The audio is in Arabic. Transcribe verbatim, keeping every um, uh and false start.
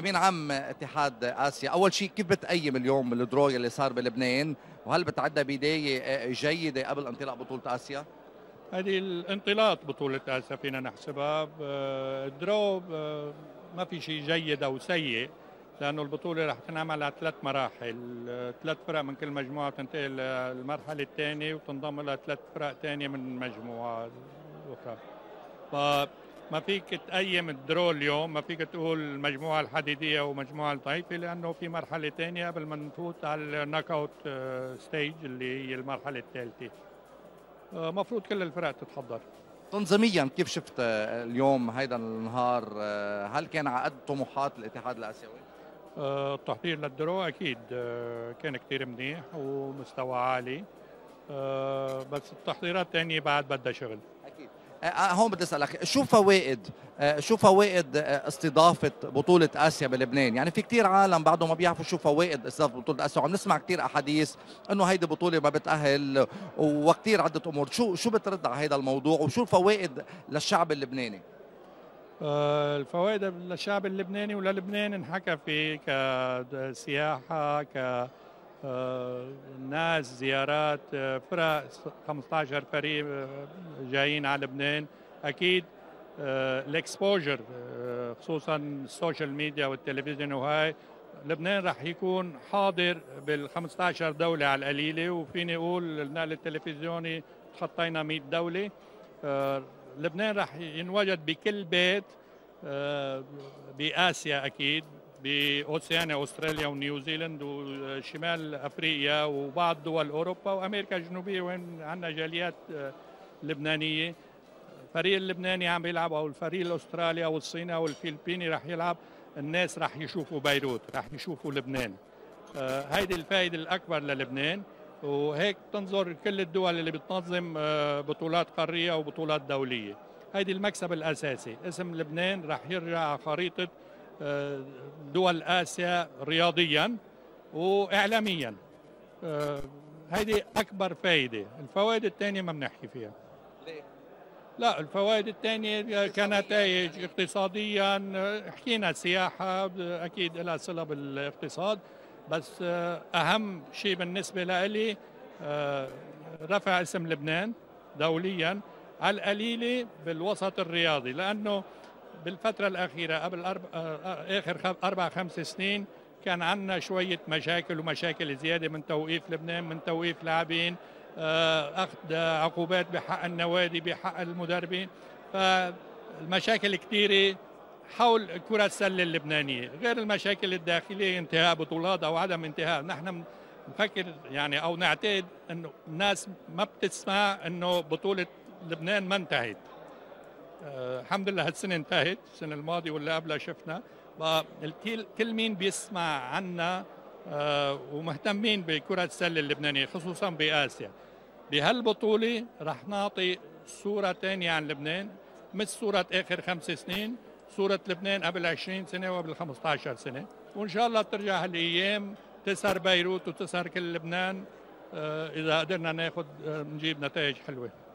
امين عام اتحاد اسيا، اول شيء كيف بتقيم اليوم الدرو اللي صار بلبنان، وهل بتعدى بدايه جيده قبل انطلاق بطوله اسيا؟ هذه الانطلاق بطولة آسيا فينا نحسبها. الدرو ما في شيء جيد أو سيء، لأنه البطولة رح تنعمل على ثلاث مراحل، ثلاث فرق من كل مجموعة تنتقل للمرحلة الثانية وتنضم إلى ثلاث فرق ثانية من المجموعة الأخرى. فما فيك تقيم الدرو اليوم، ما فيك تقول المجموعة الحديدية ومجموعة الضعيفة، لأنه في مرحلة ثانية قبل ما نفوت على الناك أوت ستيج اللي هي المرحلة الثالثة. مفروض كل الفرق تتحضر. تنظيميا كيف شفت اليوم هيدا النهار؟ هل كان على قد طموحات الاتحاد الاسيوي؟ التحضير للدرو اكيد كان كثير منيح ومستوى عالي، بس التحضيرات الثانيه بعد بدها شغل. اكيد. هون بدي اسالك شو فوائد شو فوائد استضافه بطوله اسيا بلبنان؟ يعني في كثير عالم بعدهم ما بيعرفوا شو فوائد استضافه بطوله اسيا، وعم نسمع كثير احاديث انه هيدي بطوله ما بتاهل وكثير عده امور، شو شو بترد على هذا الموضوع وشو الفوائد للشعب اللبناني؟ الفوائد للشعب اللبناني وللبنان انحكى فيه كسياحه، ك ناس زيارات فرق، خمسة عشر فريق جايين على لبنان. اكيد الاكسبوجر خصوصا السوشيال ميديا والتلفزيون، وهاي لبنان رح يكون حاضر بال خمسة عشر دوله على القليله، وفيني اقول النقل التلفزيوني تخطينا مئة دوله. لبنان رح ينوجد بكل بيت بآسيا، أكيد بأوسيانيا، أستراليا ونيوزيلند وشمال أفريقيا وبعض دول أوروبا وأمريكا الجنوبية وين عندنا جاليات لبنانية. الفريق اللبناني عم بيلعب، أو الفريق الأسترالي أو الصيني أو الفلبيني رح يلعب، الناس رح يشوفوا بيروت، رح يشوفوا لبنان. هيدي الفائدة الأكبر للبنان، وهيك تنظر كل الدول اللي بتنظم بطولات قارية وبطولات دولية. هيدي المكسب الأساسي، اسم لبنان رح يرجع على خريطة دول آسيا رياضيا وإعلاميا. هيدي أكبر فائدة. الفوائد الثانية ما بنحكي فيها. لا، الفوائد الثانية كنتائج اقتصاديا، حكينا سياحة أكيد لها صلة بالاقتصاد، بس أهم شيء بالنسبة لي رفع اسم لبنان دوليا على القليلة بالوسط الرياضي، لأنه بالفترة الأخيرة قبل أربع آخر أربع خمس سنين كان عندنا شوية مشاكل ومشاكل زيادة، من توقيف لبنان، من توقيف لاعبين، أخذ عقوبات بحق النوادي، بحق المدربين. فالمشاكل كثيرة حول كرة السلة اللبنانية، غير المشاكل الداخلية، انتهاء بطولات أو عدم انتهاء. نحن نفكر يعني أو نعتقد أنه الناس ما بتسمع أنه بطولة لبنان ما انتهت. أه الحمد لله هالسنة انتهت، السنة الماضية واللي قبلها شفنا. كل مين بيسمع عنا أه ومهتمين بكرة السلة اللبنانية خصوصا بآسيا. بهالبطولة رح نعطي صورة ثانية عن لبنان، مش صورة آخر خمس سنين، صورة لبنان قبل عشرين سنة وقبل خمسة عشر سنة، وإن شاء الله ترجع هالأيام تسهر بيروت وتسهر كل لبنان إذا قدرنا ناخذ نجيب نتائج حلوة.